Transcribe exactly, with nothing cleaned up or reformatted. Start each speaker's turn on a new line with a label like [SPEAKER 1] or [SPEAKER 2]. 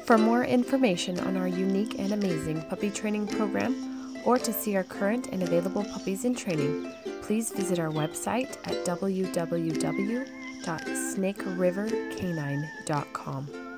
[SPEAKER 1] For more information on our unique and amazing puppy training program, or to see our current and available puppies in training, please visit our website at w w w dot snake river canine dot com.